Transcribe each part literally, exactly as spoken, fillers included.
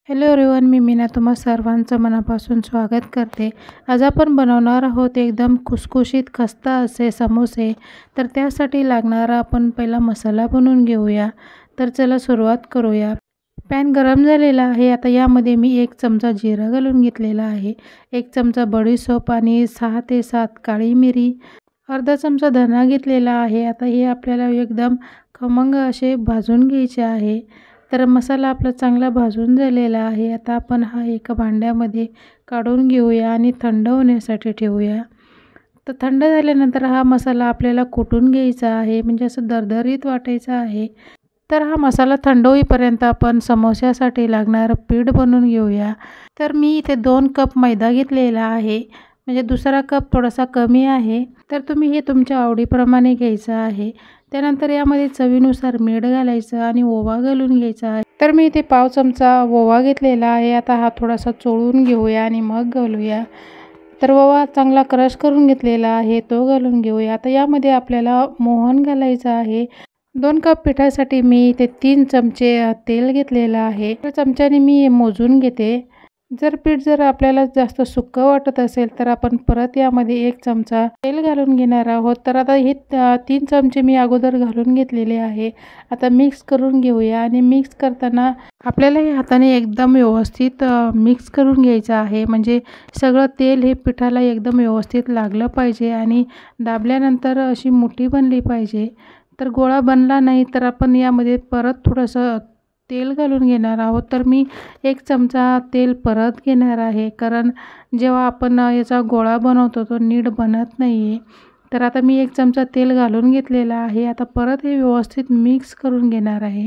Hello everyone, मी मीना तुम्हा सर्वांचं मनापासून स्वागत करते। आज आपण बनवणार आहोत एकदम खुसखुशीत खस्ता असे समोसे। तर त्यासाठी लागणारा आपण पहिला मसाला बनवून घेऊया। तर चला सुरुवात करूया। पॅन गरम झालेला आहे। आता यामध्ये मी एक चमचा जिरा घालून घेतलेला आहे, एक चमचा बडीशेप आणि सहा ते सात काळी मिरी, अर्धा चमचा धना घेतलेला आहे। आता हे आपल्याला एकदम खमंग असे भाजून घ्यायचे आहे। तर मसाला आपला चांगला भाजून झालेला आहे। आता आपण हा एका भांड्यामध्ये काढून घेऊया आणि थंड होण्यासाठी ठेवूया। तर थंड झाल्यानंतर हा मसाला आपल्याला कुटून घ्यायचा आहे, म्हणजे असं दरदरीत वाटायचा आहे। तर हा मसाला थंड होईपर्यंत आपण समोस्यासाठी लागणारं पीठ बनवून घेऊया। तर मी इथे दोन कप मैदा घेतलेला आहे, म्हणजे दुसरा कप थोडासा कमी आहे। तर तुम्ही हे तुमच्या आवडीप्रमाणे घ्यायचं आहे। त्यानंतर यामध्ये चवीनुसार मीठ घालायचं आणि ओवा घालून घ्यायचा आहे। तर मी इथे पाव चमचा ओवा घेतलेला आहे। आता हा थोडासा चोळून घेऊया आणि मग घालूया। तर ओवा चांगला क्रश करून घेतलेला आहे, तो घालून घेऊया। आता यामध्ये आपल्याला मोहन घालायचं आहे। दोन कप पिठासाठी मी इथे तीन चमचे तेल घेतलेलं आहे। त्या चमच्याने मी मोजून घेते। जर पीठ जर आपल्याला जास्त सुक्कं वाटत असेल तर आपण परत यामध्ये एक चमचा तेल घालून घेणार आहोत। तर आता हे तीन चमचे मी अगोदर घालून घेतलेले आहे। आता मिक्स करून घेऊया आणि मिक्स करताना आपल्याला हे हाताने एकदम व्यवस्थित मिक्स करून घ्यायचं आहे, म्हणजे सगळं तेल हे पिठाला एकदम व्यवस्थित लागलं पाहिजे आणि दाबल्यानंतर अशी मुठी बनली पाहिजे। तर गोळा बनला नाही तर आपण यामध्ये परत थोडंसं तेल घालून घेणार आहोत। तर मी एक चमचा तेल परत घेणार आहे, कारण जेव्हा आपण याचा गोळा बनवतो तो नीट बनत नाही आहे। तर आता मी एक चमचा तेल घालून घेतलेला आहे। आता परत हे व्यवस्थित मिक्स करून घेणार आहे।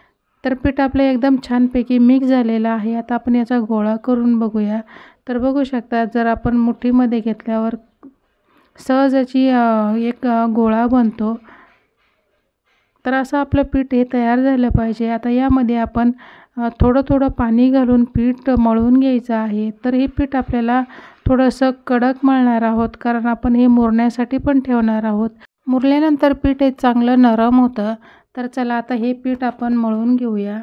तर पीठ आपलं एकदम छानपैकी मिक्स झालेलं आहे। आता आपण याचा गोळा करून बघूया। तर बघू शकता, जर आपण मुठीमध्ये घेतल्यावर सहज याची एक गोळा बनतो। तर असं आपलं पीठ हे तयार झालं पाहिजे। आता यामध्ये आपण थोडं थोडं पाणी घालून पीठ मळून घ्यायचं आहे। तर हे पीठ आपल्याला थोडंसं कडक मळणार आहोत, कारण आपण हे मुरण्यासाठी पण ठेवणार आहोत। मुरल्यानंतर पीठ हे चांगलं नरम होतं। तर चला आता हे पीठ आपण मळून घेऊया।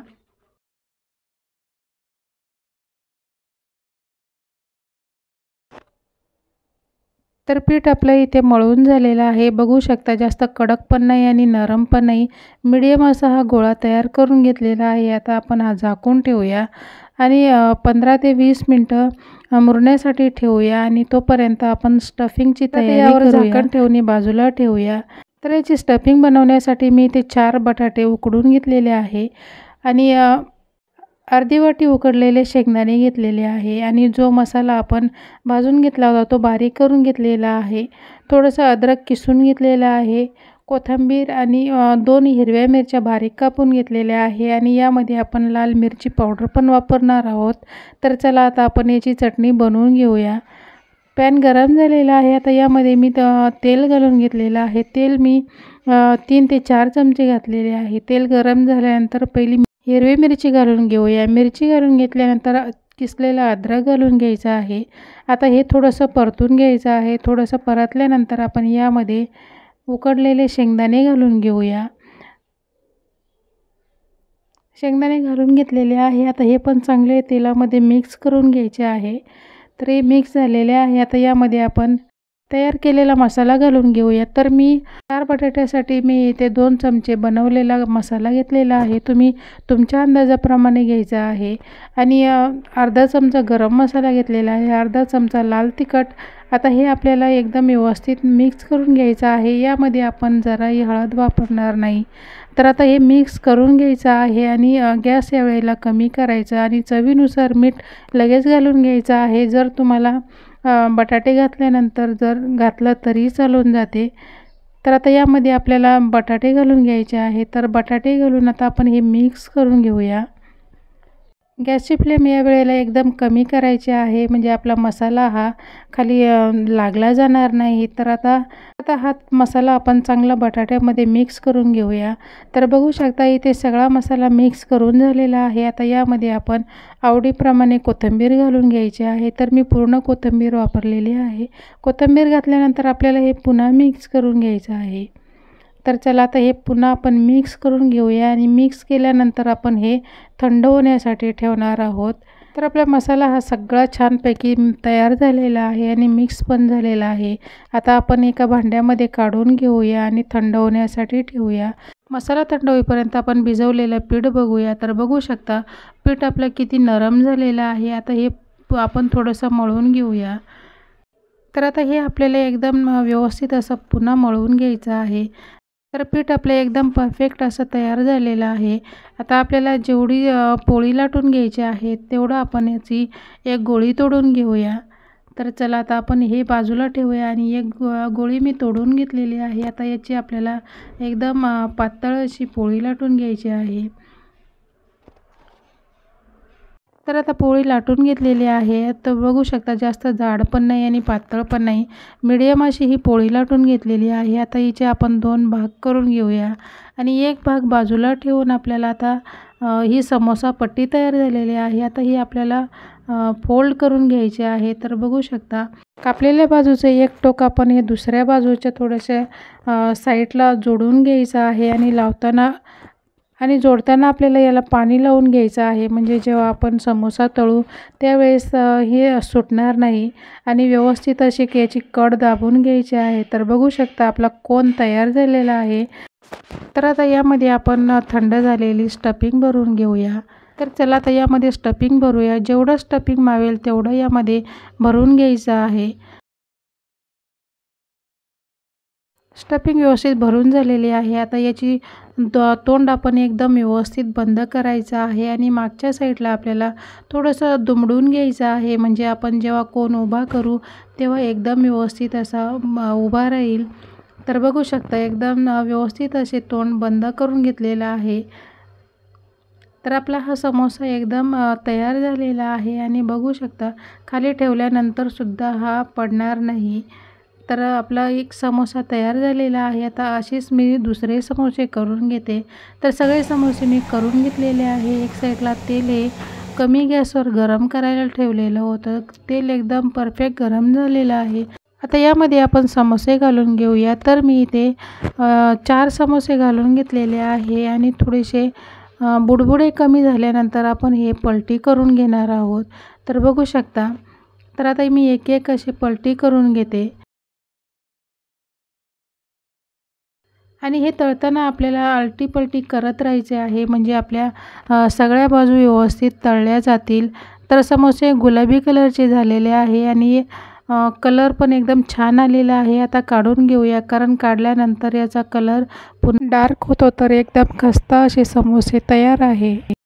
तर पीठ आपलं इथे मळून झालेलं आहे, बघू शकता। जास्त कडक पण नाही आणि नरम पण नाही, मीडियम असा हा गोळा तयार करून घेतलेला आहे। आता आपण हा झाकून ठेवूया आणि पंधरा ते वीस मिनटं मुरण्यासाठी ठेवूया आणि तोपर्यंत आपण स्टफिंगची तयारी करूया। झाकण ठेवून बाजूला ठेवूया। तर याची स्टफिंग बनवण्यासाठी मी इथे चार बटाटे उकडून घेतलेले आहे आणि अर्धी वाटी उकडलेले शेंगदाणे घेतलेले आहे आणि जो मसाला आपण भाजून घेतला होता तो बारीक करून घेतलेला आहे। थोडंसं अद्रक किसून घेतलेलं आहे, कोथिंबीर आणि दोन हिरव्या मिरच्या बारीक कापून घेतलेल्या आहे आणि यामध्ये आपण लाल मिरची पावडर पण वापरणार आहोत। तर चला आता आपण याची चटणी बनवून घेऊया। पॅन गरम झालेला आहे। आता यामध्ये मी तेल घालून घेतलेलं आहे। तेल मी तीन ते चार चमचे घातलेले आहे। तेल गरम झाल्यानंतर पहिली हिरवी मिरची घालून घेऊया। मिरची घालून घेतल्यानंतर किसलेला अद्रक घालून घ्यायचा आहे। आता हे थोडंसं परतून घ्यायचं आहे। थोडंसं परतल्यानंतर आपण यामध्ये उकडलेले शेंगदाणे घालून घेऊया। शेंगदाणे घालून घेतलेले आहे। आता हे पण चांगले तेलामध्ये मिक्स करून घ्यायचे आहे। तर हे मिक्स झालेले आहे। आता यामध्ये आपण तयार केलेला मसाला घालून घेऊया। तर मी चार बटाट्यासाठी मी इथे दोन चमचे बनवलेला मसाला घेतलेला आहे, तुम्ही तुमच्या अंदाजाप्रमाणे घ्यायचा आहे। आणि अर्धा चमचा गरम मसाला घेतलेला आहे, अर्धा चमचा लाल तिखट। आता हे आपल्याला एकदम व्यवस्थित मिक्स करून घ्यायचं आहे। यामध्ये आपण जराही हळद वापरणार नाही। तर आता हे मिक्स करून घ्यायचं आहे आणि गॅस यावेळेला कमी करायचा आणि चवीनुसार मीठ लगेच घालून घ्यायचं आहे। जर तुम्हाला बटाटे घातल्यानंतर जर घातलं तरी चालून जाते। तर आता यामध्ये आपल्याला बटाटे घालून घ्यायचे आहे। तर बटाटे घालून आता आपण हे मिक्स करून घेऊया। गॅसची फ्लेम या वेळेला एकदम कमी करायची आहे, म्हणजे आपला मसाला हा खाली लागला जाणार नाही। तर आता आता हा मसाला आपण चांगला बटाट्यामध्ये मिक्स करून घेऊया। तर बघू शकता इथे सगळा मसाला मिक्स करून झालेला आहे। आता यामध्ये आपण आवडीप्रमाणे कोथिंबीर घालून घ्यायची आहे। तर मी पूर्ण कोथिंबीर वापरलेली आहे। कोथिंबीर घातल्यानंतर आपल्याला हे पुन्हा मिक्स करून घ्यायचं आहे। तर चला आता हे पुन्हा आपण मिक्स करून घेऊया आणि मिक्स केल्यानंतर आपण हे थंड होण्यासाठी ठेवणार आहोत। तर आपला मसाला हा सगळा छानपैकी तयार झालेला आहे आणि मिक्स पण झालेला आहे। आता आपण एका भांड्यामध्ये काढून घेऊया आणि थंड होण्यासाठी ठेवूया। मसाला थंड होईपर्यंत आपण भिजवलेलं पीठ बघूया। तर बघू शकता पीठ आपलं किती नरम झालेलं आहे। आता हे आपण थोडंसं मळून घेऊया। तर आता हे आपल्याला एकदम व्यवस्थित असं पुन्हा मळून घ्यायचं आहे। तर पीठ आपलं एकदम परफेक्ट असं तयार झालेलं आहे। आता आपल्याला जेवढी पोळी लाटून घ्यायची आहे तेवढं आपण याची एक गोळी तोडून घेऊया। तर चला आता आपण हे बाजूला ठेवूया आणि एक गोळी मी तोडून घेतलेली आहे। आता याची आपल्याला एकदम पातळ अशी पोळी लाटून घ्यायची आहे। तर आता पोळी लाटून घेतलेली आहे। तर बघू शकता जास्त जाड पण नाही आणि पातळ पण नाही, मीडियम अशी ही पोळी लाटून घेतलेली आहे। आता हिचे आपण दोन भाग करून घेऊया आणि एक भाग बाजूला ठेवून आपल्याला आता ही समोसा पट्टी तयार झालेली आहे। आता ही आपल्याला फोल्ड करून घ्यायची आहे। तर बघू शकता कापलेल्या बाजूचे एक टोक आपण हे दुसऱ्या बाजूच्या थोडेसे साईडला जोडून घ्यायचं आहे आणि लावताना आणि जोडताना आपल्याला याला पाणी लावून घ्यायचं आहे, म्हणजे जेव्हा आपण समोसा तळू त्यावेळेस हे सुटणार नाही आणि व्यवस्थित अशी याची कड दाबून घ्यायची आहे। तर बघू शकता आपला कोन तयार झालेला आहे। तर आता यामध्ये आपण थंड झालेली स्टफिंग भरून घेऊया। तर चला आता यामध्ये स्टफिंग भरूया। जेवढं स्टफिंग मावेल तेवढं यामध्ये भरून घ्यायचं आहे। स्टफिंग व्यवस्थित भरून झालेली आहे। आता याची तोंड आपण एकदम व्यवस्थित बंद करायचं आहे आणि मागच्या साईडला आपल्याला थोडंसं दुमडून घ्यायचं आहे, म्हणजे आपण जेव्हा कोन उभा करू तेव्हा एकदम व्यवस्थित असा उभा राहील। तर बघू शकता एकदम व्यवस्थित असे तोंड बंद करून घेतलेलं आहे। तर आपला हा समोसा एकदम तयार झालेला आहे आणि बघू शकता खाली ठेवल्यानंतर सुद्धा हा पडणार नाही। तर आपला एक समोसा तयार झालेला आहे। आता अशीच मी दुसरे समोसे करून घेते। तर सगळे समोसे मी करून घेतलेले आहे। एक साईडला तेल हे कमी गॅसवर गरम करायला ठेवलेलं होतं, तेल एकदम परफेक्ट गरम झालेलं आहे। आता यामध्ये आपण समोसे घालून घेऊया। तर मी इथे चार समोसे घालून घेतलेले आहे आणि थोडेसे बुडबुडे कमी झाल्यानंतर आपण हे पलटी करून घेणार आहोत। तर बघू शकता तर आता मी एक एक अशी पलटी करून घेते आणि हे तळताना आपल्याला आलटी पलटी करत राहायचे आहे, म्हणजे आपल्या सगळ्या बाजू व्यवस्थित तळल्या जातील। तर समोसे गुलाबी कलरचे झालेले आहे आणि कलर पण एकदम छान आलेला आहे। आता काढून घेऊया, कारण काढल्यानंतर याचा कलर पुन्हा डार्क होतो। तर एकदम खस्ता असे समोसे तयार आहे।